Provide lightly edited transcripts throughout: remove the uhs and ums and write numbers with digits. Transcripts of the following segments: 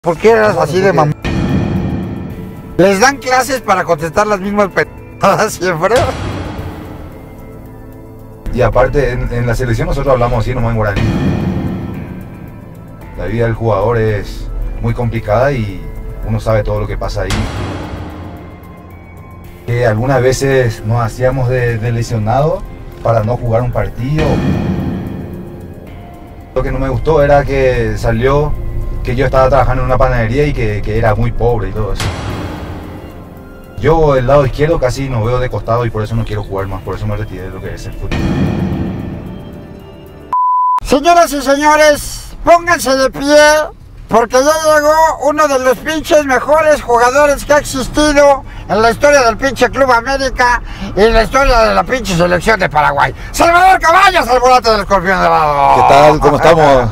¿Por qué eras así de mamón? Les dan clases para contestar las mismas pendejadas siempre. Y aparte, en la selección nosotros hablamos así nomás en guaraní. La vida del jugador es muy complicada y uno sabe todo lo que pasa ahí. Que algunas veces nos hacíamos de lesionado para no jugar un partido. Lo que no me gustó era que salió que yo estaba trabajando en una panadería y que era muy pobre y todo eso. Yo el lado izquierdo casi no veo de costado y por eso no quiero jugar más, por eso me retiré de lo que es el fútbol. Señoras y señores, pónganse de pie, porque ya llegó uno de los pinches mejores jugadores que ha existido en la historia del pinche Club América y en la historia de la pinche selección de Paraguay. Salvador Caballos, el volante del Escorpión Dorado. ¿Qué tal? ¿Cómo estamos?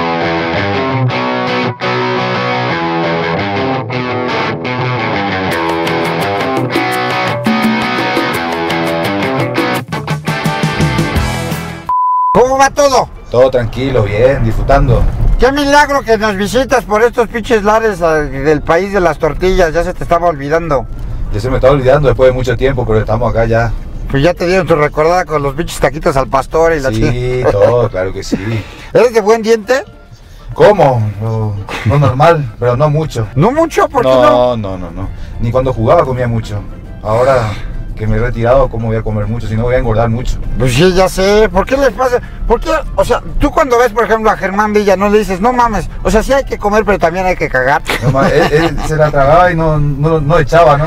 ¿Cómo va todo? Todo tranquilo, bien, disfrutando. Qué milagro que nos visitas por estos pinches lares del país de las tortillas, ya se te estaba olvidando. Ya se me estaba olvidando después de mucho tiempo, pero estamos acá ya. Pues ya te dieron tu recordada con los pinches taquitos al pastor y la Sí, todo, claro que sí. ¿Eres de buen diente? ¿Cómo? No normal, pero no mucho. ¿No mucho? ¿Por qué no? No. Ni cuando jugaba comía mucho. Ahora que me he retirado, ¿cómo voy a comer mucho? Si no voy a engordar mucho. Pues sí, ya sé. ¿Por qué les pasa? ¿Por qué? O sea, tú cuando ves, por ejemplo, a Germán Villa, no le dices, no mames. O sea, sí hay que comer, pero también hay que cagar. No, él se la tragaba y no echaba, ¿no?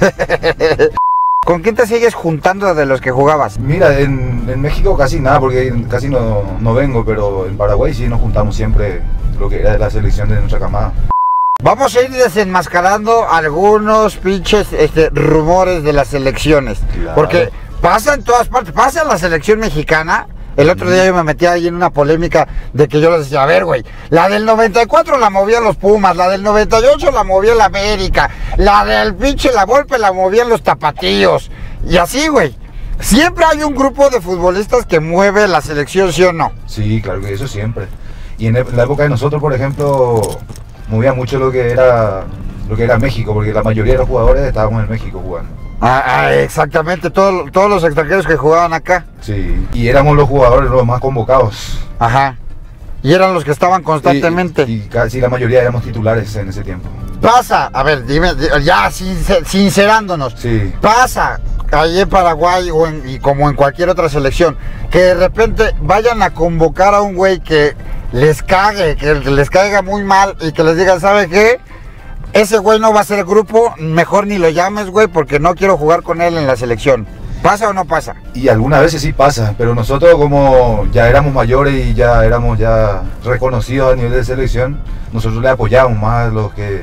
¿Con quién te sigues juntando de los que jugabas? Mira, en México casi nada, porque casi no vengo, pero en Paraguay sí nos juntamos siempre lo que era de la selección de nuestra camada. Vamos a ir desenmascarando algunos pinches rumores de las selecciones. Claro. Porque pasa en todas partes, pasa en la selección mexicana. El otro día yo me metí ahí en una polémica de que yo les decía, a ver, güey, la del 94 la movían los Pumas, la del 98 la movía el América, la del pinche La Volpe la movían los Tapatíos. Y así, güey. Siempre hay un grupo de futbolistas que mueve la selección, ¿sí o no? Sí, claro que eso siempre. Y en la época de nosotros, por ejemplo, movía mucho lo que era México, porque la mayoría de los jugadores estábamos en México jugando. Exactamente, todos los extranjeros que jugaban acá. Sí, y éramos los jugadores los más convocados. Ajá. Y eran los que estaban constantemente. Y casi la mayoría éramos titulares en ese tiempo. Pasa, a ver, dime, ya sincerándonos. Sí. Pasa ahí en Paraguay y como en cualquier otra selección, que de repente vayan a convocar a un güey que les cague, que les caiga muy mal y que les digan, ¿sabe qué? Ese güey no va a ser grupo, mejor ni lo llames, güey, porque no quiero jugar con él en la selección. ¿Pasa o no pasa? Y algunas veces sí pasa, pero nosotros como ya éramos mayores y ya éramos reconocidos a nivel de selección, nosotros le apoyamos más a los que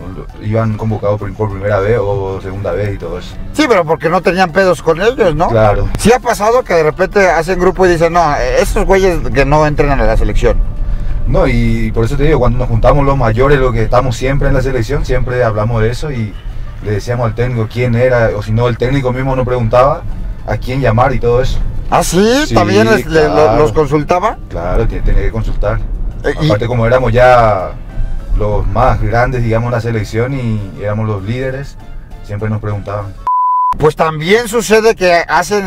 iban convocados por primera vez o segunda vez y todo eso. Sí, pero porque no tenían pedos con ellos, ¿no? Claro. Sí ha pasado que de repente hacen grupo y dicen, no, esos güeyes que no entren a la selección. No, y por eso te digo, cuando nos juntamos los mayores, los que estamos siempre en la selección, siempre hablamos de eso y le decíamos al técnico quién era, o si no, el técnico mismo nos preguntaba a quién llamar y todo eso. ¿Ah, sí? Sí, ¿También claro. los consultaba? Claro, tenía que consultar. Aparte, como éramos ya los más grandes, digamos, en la selección y éramos los líderes, siempre nos preguntaban. Pues también sucede que hacen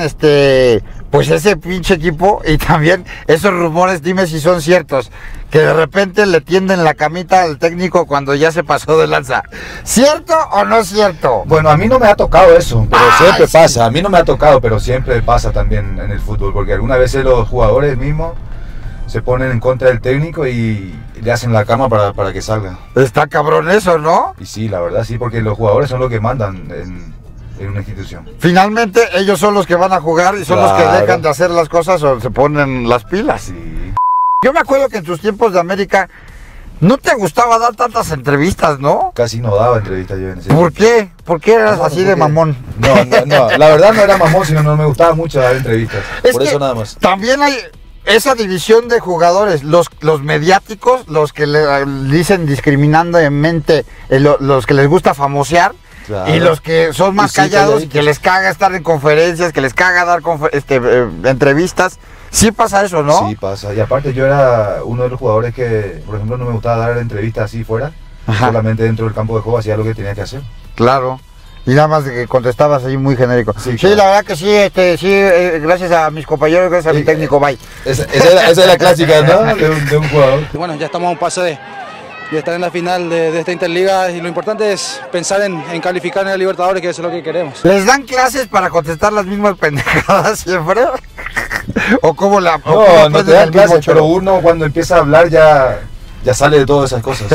pues ese pinche equipo y también esos rumores, dime si son ciertos, que de repente le tienden la camita al técnico cuando ya se pasó de lanza. ¿Cierto o no es cierto? Bueno, a mí no me ha tocado eso, pero siempre sí pasa. A mí no me ha tocado, pero siempre pasa también en el fútbol, porque algunas veces los jugadores mismos se ponen en contra del técnico y le hacen la cama para que salga. Está cabrón eso, ¿no? Y sí, la verdad sí, porque los jugadores son los que mandan en una institución. Finalmente ellos son los que van a jugar y son los que dejan de hacer las cosas o se ponen las pilas. Sí. Yo me acuerdo que en tus tiempos de América no te gustaba dar tantas entrevistas, ¿no? Casi no daba entrevistas yo en ese ¿Por qué? ¿Por qué eras No, así de mamón? No, la verdad no era mamón, sino no me gustaba mucho dar entrevistas. Es Por que eso nada más. También hay esa división de jugadores, los mediáticos, los que le dicen discriminandomente, los que les gusta famosear. Claro. Y los que son más callados y que les caga estar en conferencias, que les caga dar entrevistas. Sí pasa eso, ¿no? Sí pasa. Y aparte yo era uno de los jugadores que, por ejemplo, no me gustaba dar entrevistas así fuera. Ajá. Solamente dentro del campo de juego hacía lo que tenía que hacer. Claro. Y nada más de que contestabas ahí muy genérico. Sí, Sí, claro. la verdad que sí, gracias a mis compañeros, gracias a mi técnico, bye. Esa es la clásica, ¿no? De un jugador. Bueno, ya estamos a un paso de estar en la final de esta Interliga y lo importante es pensar en calificar en la Libertadores, que eso es lo que queremos. ¿Les dan clases para contestar las mismas pendejadas siempre? ¿O cómo la...? No te dan clases, pero uno cuando empieza a hablar ya sale de todas esas cosas.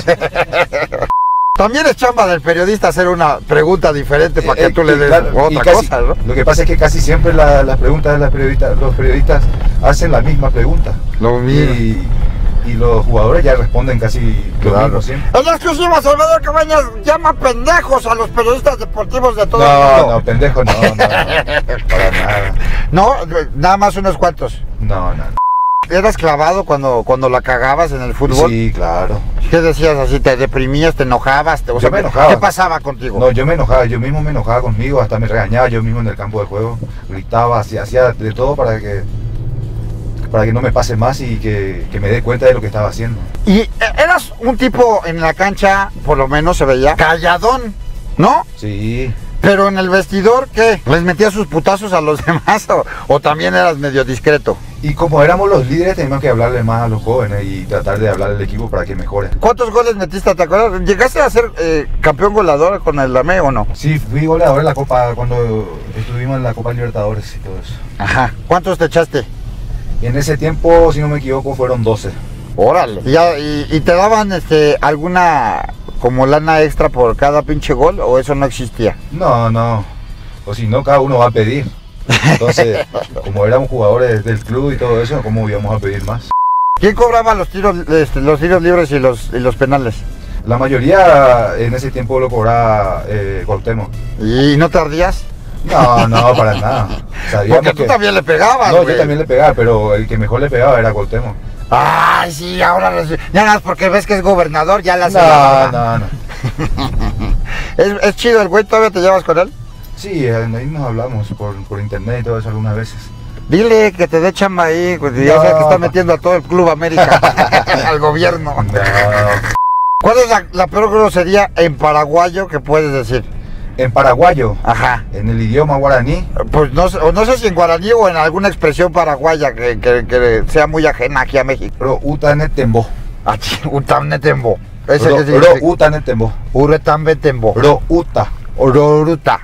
También es chamba del periodista hacer una pregunta diferente para que tú le des Claro, y otra casi- cosa, ¿no? Lo que pasa es que casi siempre las preguntas de los periodistas hacen la misma pregunta. Lo mismo. Y los jugadores ya responden casi lo mismo siempre. En la exclusiva, Salvador Cabañas llama pendejos a los periodistas deportivos de todo el mundo. No, pendejo, no, para nada. No, nada más unos cuantos. No. ¿Eras clavado cuando la cagabas en el fútbol? Sí, claro. ¿Qué decías así? ¿Te deprimías? ¿Te enojabas? O Yo sea, me enojaba. ¿qué pasaba contigo? No, yo me enojaba, yo mismo me enojaba conmigo, hasta me regañaba yo mismo en el campo de juego, gritaba, hacía de todo para que no me pase más y que me dé cuenta de lo que estaba haciendo. Y eras un tipo en la cancha, por lo menos se veía, calladón, ¿no? Sí. Pero en el vestidor, ¿qué? ¿Les metías sus putazos a los demás o también eras medio discreto? Y como éramos los líderes, teníamos que hablarle más a los jóvenes y tratar de hablarle al equipo para que mejore. ¿Cuántos goles metiste? ¿Te acuerdas? ¿Llegaste a ser campeón goleador con el AME o no? Sí, fui goleador en la Copa, cuando estuvimos en la Copa Libertadores y todo eso. Ajá. ¿Cuántos te echaste? Y en ese tiempo, si no me equivoco, fueron 12. Órale. ¿Y te daban alguna como lana extra por cada pinche gol o eso no existía? No. O si no, cada uno va a pedir. Entonces, como éramos jugadores del club y todo eso, ¿cómo íbamos a pedir más? ¿Quién cobraba los tiros libres y los penales? La mayoría en ese tiempo lo cobraba Cuauhtémoc. ¿Y no tardías? No, para nada. Sabíamos Porque tú que- también le pegabas, No, güey. yo también le pegaba, pero el que mejor le pegaba era Cuauhtémoc. Ay, sí, ahora ya nada más porque ves que es gobernador, ya la No. ¿Es chido el güey? ¿Todavía te llevas con él? Sí, ahí nos hablamos por internet y todo eso algunas veces. Dile que te dé chamba ahí, pues, ya No. sabes que está metiendo a todo el Club América al gobierno. No. ¿Cuál es la peor grosería en paraguayo que puedes decir? En paraguayo, Ajá. en el idioma guaraní, Pues no sé si en guaraní o en alguna expresión paraguaya que sea muy ajena aquí a México. ro utanetembo. Utamnetembo. ¿Ese Ro qué significa? utanetembo. Uretambetembo. Ro uta. Ororuta.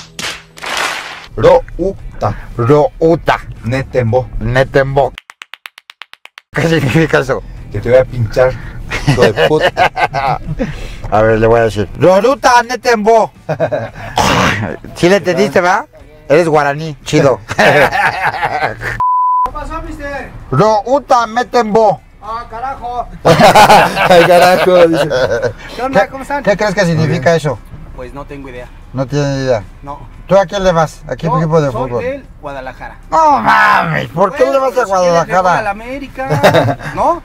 Ro uta. Routa. Netembo. Netembo. ¿Qué significa eso? Que te voy a pinchar. Hijo de puta. A ver, le voy a decir. Roruta Netembo. ¿Sí le entendiste, verdad? Eres guaraní, chido. ¿Qué pasó, mister? Routa Metembo. Ah, carajo. Ay, carajo, dice. ¿Qué onda? ¿Cómo están? ¿Qué crees que significa eso? Pues no tengo idea. No tienes idea. No. ¿Tú a quién le vas? ¿A qué Yo equipo de soy fútbol? del Guadalajara. No mames, ¿por qué le vas a Pues, ¿quién es de Guadalajara? Guadalajara? ¿No?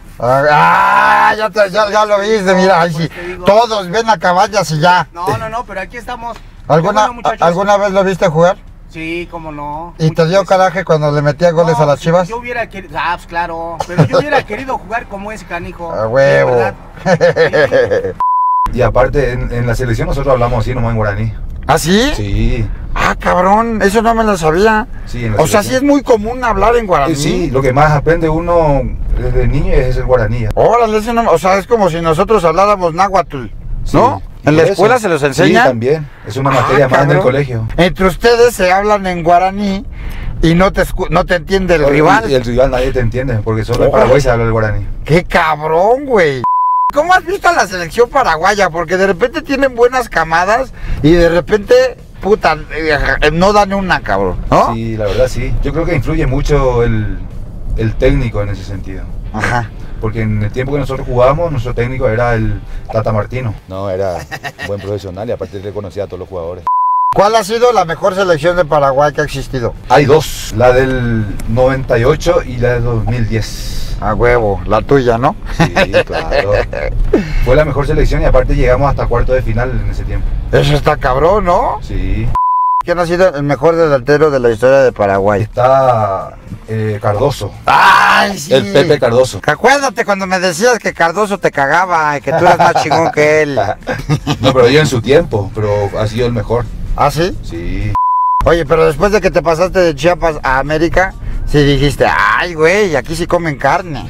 Ya lo viste, mira, ahí sí. Pues te digo. Todos ven a Cabañas y ya. No, pero aquí estamos. ¿Alguna, Qué bueno, muchachos. ¿Alguna vez lo viste jugar? Sí, cómo no. ¿Y te Muchas dio veces. coraje cuando le metía goles No, a las sí, Chivas? Yo hubiera querido, pues claro, pero yo hubiera querido jugar como ese canijo. A huevo. ¿verdad? Sí. Y aparte, en la selección nosotros hablamos así nomás en guaraní. ¿Ah, sí? Sí. Ah, cabrón, eso no me lo sabía. Sí, en la O sea, sí es selección. muy común hablar en guaraní. Sí, lo que más aprende uno desde niño es el guaraní. Órale, eso no, o sea, es como si nosotros habláramos náhuatl, ¿no? Sí, ¿En la por escuela eso. se los Sí, enseña? también. Es una Ah, materia más en el cabrón. colegio. Entre ustedes se hablan en guaraní y no te entiende el rival. Y el rival nadie te entiende, porque solo en Oh. Paraguay se habla el guaraní. ¡Qué cabrón, güey! ¿Cómo has visto a la selección paraguaya? Porque de repente tienen buenas camadas y de repente, puta, no dan una, cabrón, ¿no? Sí, la verdad sí. Yo creo que influye mucho el técnico en ese sentido. Ajá. Porque en el tiempo que nosotros jugábamos, nuestro técnico era el Tata Martino. No, era un buen profesional y aparte le conocía a todos los jugadores. ¿Cuál ha sido la mejor selección de Paraguay que ha existido? Hay dos, la del 98 y la del 2010. A huevo, la tuya, ¿no? Sí, claro. Fue la mejor selección y aparte llegamos hasta cuarto de final en ese tiempo. Eso está cabrón, ¿no? Sí. ¿Quién ha sido el mejor delantero de la historia de Paraguay? Está Cardoso. ¡Ay, sí! El Pepe Cardoso. Acuérdate cuando me decías que Cardoso te cagaba y que tú eras más chingón que él. No, pero yo en su tiempo, pero ha sido el mejor. ¿Ah, sí? Sí. Oye, pero después de que te pasaste de Chiapas a América, sí dijiste, ay, güey, aquí sí comen carne.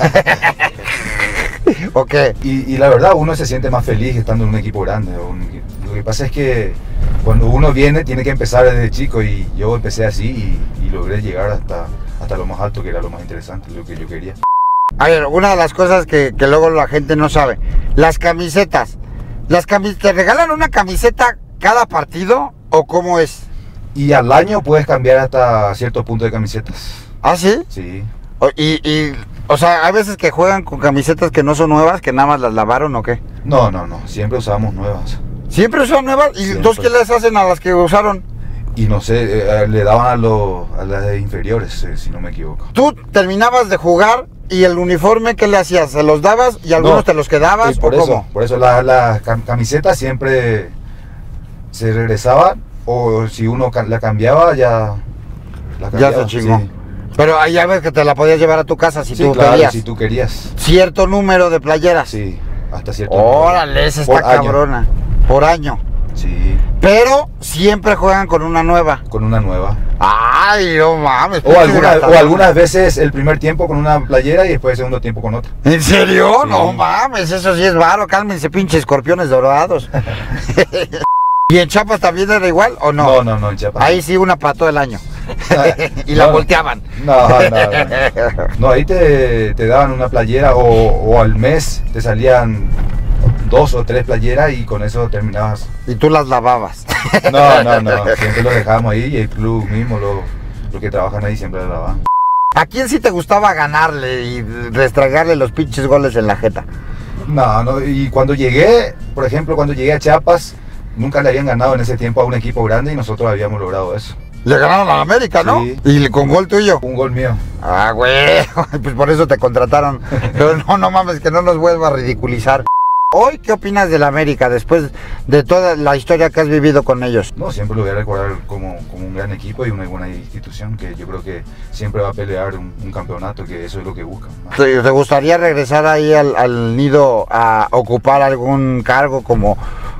¿O qué? Y la verdad, uno se siente más feliz estando en un equipo grande. Lo que pasa es que cuando uno viene, tiene que empezar desde chico, y yo empecé así y logré llegar hasta lo más alto, que era lo más interesante, lo que yo quería. A ver, una de las cosas que luego la gente no sabe, las camisetas. ¿Te regalan una camiseta cada partido o cómo es? Y al año puedes cambiar hasta cierto punto de camisetas. ¿Ah, sí? Sí. O sea, hay veces que juegan con camisetas que no son nuevas, que nada más las lavaron o qué. No, siempre usábamos nuevas. ¿Siempre son nuevas? ¿Y entonces qué les hacen a las que usaron? Y no sé, le daban a las de inferiores, si no me equivoco. Tú terminabas de jugar y el uniforme, ¿qué le hacías? ¿Se los dabas y algunos te los quedabas o cómo? Por eso las camisetas siempre se regresaban, o si uno la cambiaba, ya la cambiaba. Ya se chingó. Sí. Pero ahí ya ves que te la podías llevar a tu casa si tú claro, querías. si tú querías. Cierto número de playeras. Sí, hasta cierto Órale, esa está cabrona. Por año. Sí. Pero siempre juegan con una nueva. Con una nueva. Ay, no mames. O algunas veces el primer tiempo con una playera y después el segundo tiempo con otra. ¿En serio? Sí. No mames, eso sí es varo. Cálmense, pinches escorpiones dorados. ¿Y en Chiapas también era igual o no? No, en Chiapas. Ahí sí, una para todo el año. Y la volteaban. No, ahí te daban una playera, o al mes te salían 2 o 3 playeras y con eso terminabas. Y tú las lavabas. No, siempre lo dejábamos ahí, y el club mismo, los que trabajan ahí siempre lo lavaban. ¿A quién sí te gustaba ganarle y restregarle los pinches goles en la jeta? No, y cuando llegué, por ejemplo, cuando llegué a Chiapas, nunca le habían ganado en ese tiempo a un equipo grande, y nosotros habíamos logrado eso. Le ganaron a la América, ¿no? Sí. ¿Y con gol tuyo? Un gol mío. Ah, güey, pues por eso te contrataron. Pero no mames, que no nos vuelva a ridiculizar. Hoy, ¿qué opinas de la América después de toda la historia que has vivido con ellos? No, siempre lo voy a recordar como un gran equipo y una buena institución, que yo creo que siempre va a pelear un campeonato, que eso es lo que buscan, ¿no? ¿Te gustaría regresar ahí al nido a ocupar algún cargo como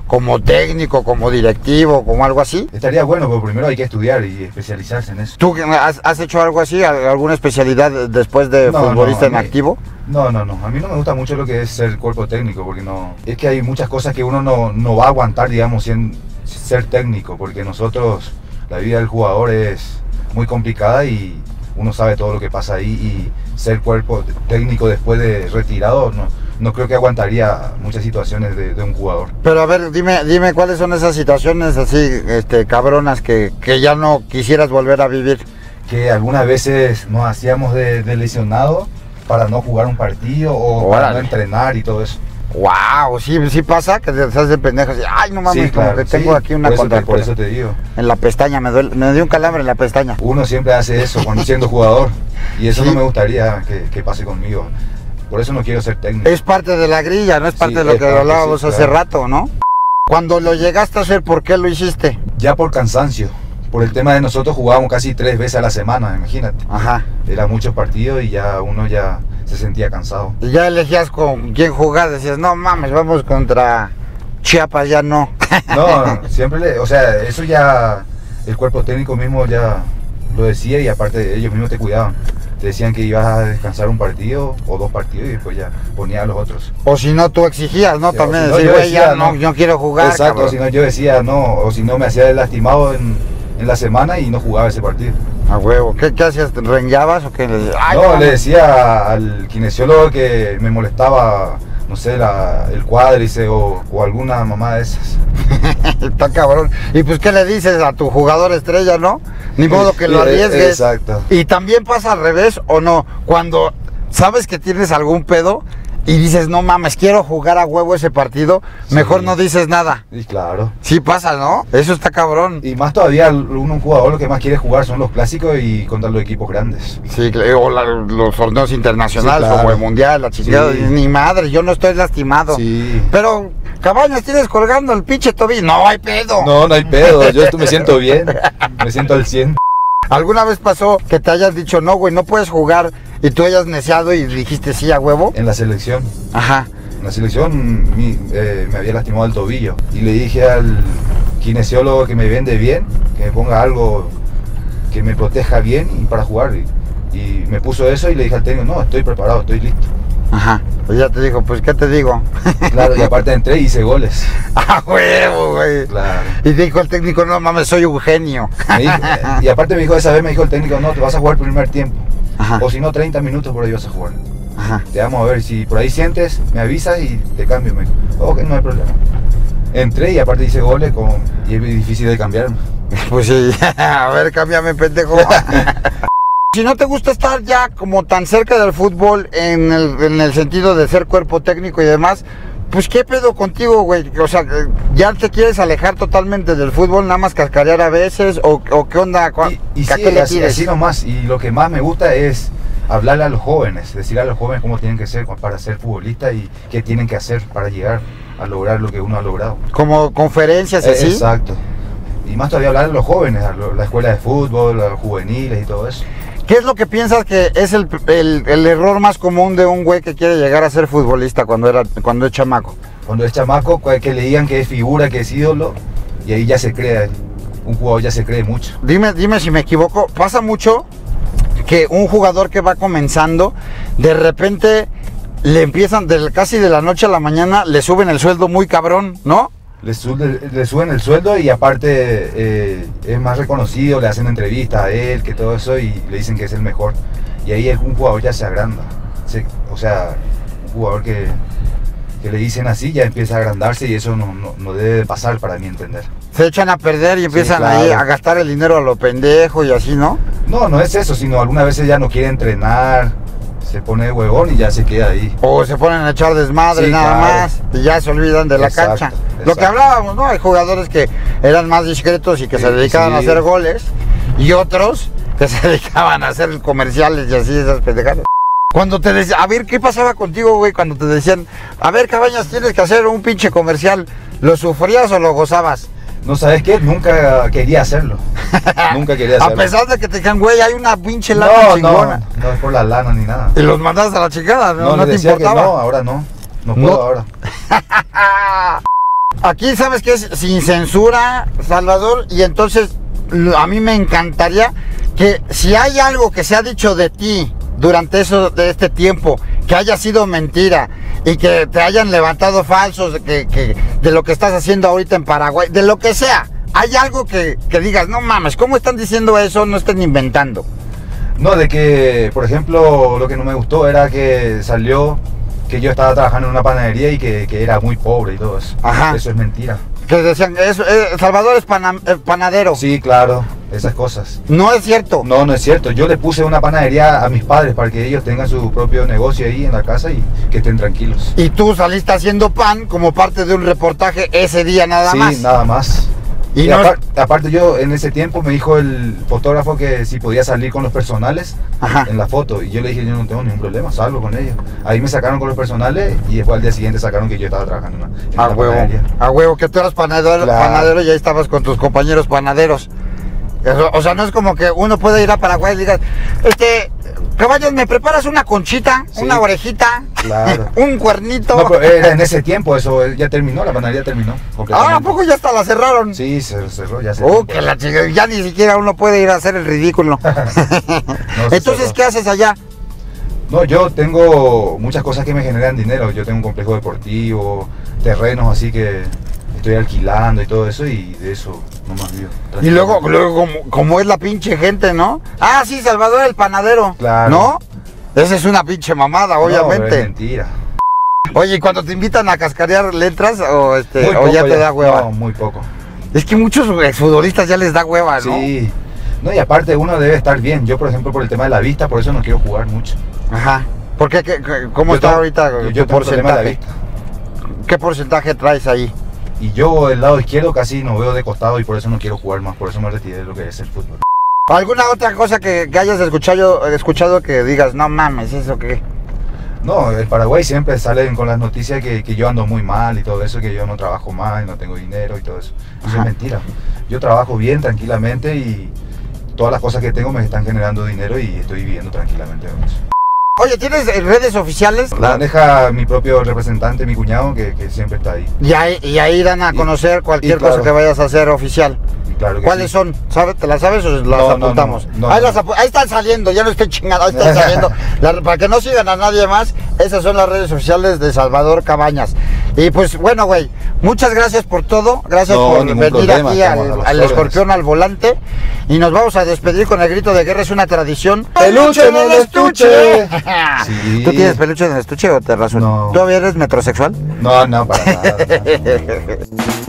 técnico, como directivo, como algo así? Estaría bueno, pero primero hay que estudiar y especializarse en eso. ¿Tú has hecho algo así, alguna especialidad después de futbolista en activo? No, a mí no me gusta mucho lo que es ser cuerpo técnico, porque no, es que hay muchas cosas que uno no va a aguantar, digamos, sin ser técnico, porque nosotros, la vida del jugador es muy complicada y uno sabe todo lo que pasa ahí, y ser cuerpo técnico después de retirado, no creo que aguantaría muchas situaciones de un jugador. Pero a ver, dime cuáles son esas situaciones así, cabronas, que ya no quisieras volver a vivir. Que algunas veces nos hacíamos de lesionado para no jugar un partido, o para no entrenar y todo eso. Wow, sí pasa que te haces de pendejo así, ay no mames, Sí, claro, como que tengo aquí una contractura. Por eso te digo. En la pestaña, me dio un calambre en la pestaña. Uno siempre hace eso cuando siendo jugador, y eso no me gustaría que pase conmigo. Por eso no quiero ser técnico. Es parte de la grilla, no es parte de lo que hablábamos hace rato, ¿no? Cuando lo llegaste a hacer, ¿por qué lo hiciste? Ya por cansancio. Por el tema de nosotros jugábamos casi 3 veces a la semana, imagínate. Ajá. Era muchos partidos y ya uno ya se sentía cansado. Y ya elegías con quién jugar, decías, no mames, vamos contra Chiapas, ya no. No, siempre, o sea, eso ya el cuerpo técnico mismo ya lo decía, y aparte ellos mismos te cuidaban. Te decían que ibas a descansar un partido o 2 partidos y después ya ponías a los otros. O si no, tú exigías, ¿no? Sí, también si no, decir, güey, ya no, yo quiero jugar. Exacto, cabrón. si no yo decía no, o si no me hacía lastimado en la semana y no jugaba ese partido. A huevo, ¿qué hacías? ¿Rengueabas o qué? Le decía al kinesiólogo que me molestaba, no sé, el cuádriceps o alguna mamá de esas. Está cabrón. Y pues, ¿qué le dices a tu jugador estrella, no? Ni modo que lo arriesgues. Exacto. Y también pasa al revés, ¿o no? Cuando sabes que tienes algún pedo y dices, no mames, quiero jugar a huevo ese partido, mejor no dices nada. Y claro. Sí pasa, ¿no? Eso está cabrón. Y más todavía, un jugador lo que más quiere jugar son los clásicos y contra los equipos grandes. Sí, o los torneos internacionales, Sí, claro. como el mundial, la chingada. Sí. Ni madre, yo no estoy lastimado. Sí. Pero, Cabañas, tienes colgando el pinche tobillo. No hay pedo. No, no hay pedo, yo me siento bien, me siento al 100. ¿Alguna vez pasó que te hayas dicho, no, güey, no puedes jugar, y tú hayas neciado y dijiste sí a huevo? En la selección. Ajá. En la selección me había lastimado el tobillo y le dije al kinesiólogo que me vende bien, que me ponga algo que me proteja bien y para jugar. Y me puso eso y le dije al técnico, no, estoy preparado, estoy listo. Ajá. Pues ya te digo, pues, ¿qué te digo? Claro, y aparte entré y hice goles. ¡A huevo, güey! Claro. Y dijo el técnico, no mames, soy un genio. Y aparte me dijo, esa vez me dijo el técnico, no, te vas a jugar el primer tiempo. Ajá. O si no, 30 minutos por ahí vas a jugar. Ajá. Te vamos a ver, si por ahí sientes, me avisas y te cambio. Me dijo, ok, no hay problema. Entré y aparte hice goles y es difícil de cambiarme. Pues sí, a ver, cámbiame, pendejo. Si no te gusta estar ya como tan cerca del fútbol en el sentido de ser cuerpo técnico y demás, pues qué pedo contigo, güey. O sea, ya te quieres alejar totalmente del fútbol, nada más cascarear a veces, o qué onda. Y ¿A sí, qué le así, tires? así nomás. Y lo que más me gusta es hablarle a los jóvenes, decirle a los jóvenes cómo tienen que ser para ser futbolistas y qué tienen que hacer para llegar a lograr lo que uno ha logrado. Como conferencias y así. Exacto. Y más todavía hablar a los jóvenes, a la escuela de fútbol, a los juveniles y todo eso. ¿Qué es lo que piensas que es el error más común de un güey que quiere llegar a ser futbolista cuando es chamaco? Cuando es chamaco, que le digan que es figura, que es ídolo, y ahí ya se cree, un jugador ya se cree mucho. Dime si me equivoco, pasa mucho que un jugador que va comenzando, de repente le empiezan, casi de la noche a la mañana, le suben el sueldo muy cabrón, ¿no? Le suben el sueldo y aparte es más reconocido, le hacen entrevistas a él, que todo eso, y le dicen que es el mejor. Y ahí un jugador ya se agranda. O sea, un jugador que le dicen así ya empieza a agrandarse y eso no debe de pasar para mi entender. Se echan a perder y empiezan claro. ahí a gastar el dinero a lo pendejo y así, ¿no? No es eso, sino algunas veces ya no quiere entrenar, se pone huevón y ya se queda ahí. O se ponen a echar desmadre Sí, nada claro. más y ya se olvidan de la Exacto, cancha. Lo exacto. que hablábamos, ¿no? Hay jugadores que eran más discretos y que Sí, se dedicaban a sí. hacer goles, y otros que se dedicaban a hacer comerciales y así, esas pendejadas. Cuando te decían, a ver, ¿qué pasaba contigo, güey? Cuando te decían, a ver, Cabañas, tienes que hacer un pinche comercial, ¿lo sufrías o lo gozabas? No, ¿sabes qué? Nunca quería hacerlo. Nunca quería A hacerlo. pesar de que te dijeron, güey, hay una pinche lana no chingona. es por la lana ni nada. Y los mandaste a la chingada, ¿no? No les te decía que importaba. no, ahora no puedo No. ahora. Aquí sabes que es sin censura, Salvador, y entonces a mí me encantaría que si hay algo que se ha dicho de ti durante de este tiempo, que haya sido mentira y que te hayan levantado falsos de lo que estás haciendo ahorita en Paraguay, de lo que sea, hay algo que digas, no mames, ¿cómo están diciendo eso? No estén inventando. No, de que, por ejemplo, lo que no me gustó era que salió que yo estaba trabajando en una panadería y que era muy pobre y todo eso. Ajá. Eso es mentira. Que decían, Salvador es panadero. Sí, claro, esas cosas. No es cierto. No es cierto. Yo le puse una panadería a mis padres para que ellos tengan su propio negocio ahí en la casa y que estén tranquilos. Y tú saliste haciendo pan como parte de un reportaje ese día nada más. Sí, nada más. Y Y no- aparte yo en ese tiempo me dijo el fotógrafo que si podía salir con los personales Ajá. en la foto. Y yo le dije, yo no tengo ningún problema, salgo con ellos. Ahí me sacaron con los personales y después al día siguiente sacaron que yo estaba trabajando en A una huevo, panadería. a huevo, que tú eras panadero, Claro. panadero y ahí estabas con tus compañeros panaderos. O sea, no es como que uno puede ir a Paraguay y digas, Caballos, ¿me preparas una conchita, Sí. una orejita, Claro. un cuernito? No, pero era en ese tiempo, eso ya terminó, la panadería terminó completamente. Ah, ¿a poco ya hasta la cerraron? Sí, se cerró, ya se Oh, que la chica, ya ni siquiera uno puede ir a hacer el ridículo. se Entonces, cerró. ¿qué haces allá? No, yo tengo muchas cosas que me generan dinero. Yo tengo un complejo deportivo, terrenos así que estoy alquilando y todo eso y de eso no más vivo. Y luego como es la pinche gente, ¿no? Ah, sí, Salvador el panadero. Claro. ¿No? Esa es una pinche mamada, No, obviamente. pero es mentira. Oye, ¿y cuando te invitan a cascarear, le entras o, Muy o poco ya te da hueva? No, muy poco. Es que muchos exfutbolistas ya les da hueva, ¿no? Sí. No, y aparte uno debe estar bien. Yo, por ejemplo, por el tema de la vista, por eso no quiero jugar mucho. Ajá. ¿Por qué? ¿Cómo está ahorita yo tu tengo problema de la porcentaje? vista. ¿Qué porcentaje traes ahí? Y yo del lado izquierdo casi no veo de costado y por eso no quiero jugar más, por eso me retiré de lo que es el fútbol. ¿Alguna otra cosa que hayas escuchado que digas, no mames, eso qué? No, el Paraguay siempre salen con las noticias que yo ando muy mal y todo eso, que yo no trabajo más y no tengo dinero y todo eso. Eso es mentira. Yo trabajo bien, tranquilamente y todas las cosas que tengo me están generando dinero y estoy viviendo tranquilamente con eso. Oye, ¿tienes redes oficiales? La maneja mi propio representante, mi cuñado, que siempre está ahí. Y ahí dan a conocer cualquier cosa que vayas a hacer oficial. Claro que ¿Cuáles sí. son? ¿Te las sabes o las apuntamos? Ahí están saliendo, ya no estoy chingando, ahí están saliendo. Para que no sigan a nadie más, esas son las redes sociales de Salvador Cabañas. Y pues bueno, güey, muchas gracias por todo. Gracias por venir problema, aquí al Escorpión al Volante. Y nos vamos a despedir con el grito de guerra, es una tradición. ¡Peluche en el estuche! Sí. ¿Tú tienes peluche en el estuche o te raso? No. ¿Tú eres metrosexual? No, para nada.